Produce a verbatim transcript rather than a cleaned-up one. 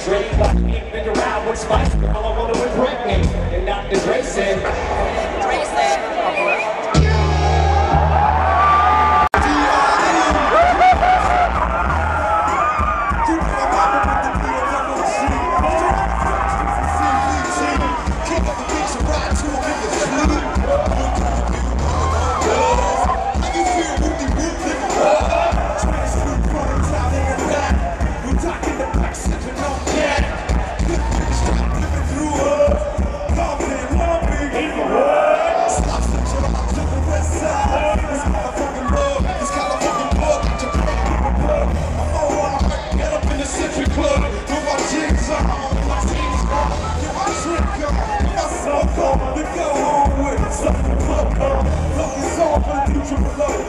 straight. Got me figure out what spice girl I want to impregnate. And Doctor Dre said, Dre said, Fuck, go home with something. Fuck, fuck, it's all for the future.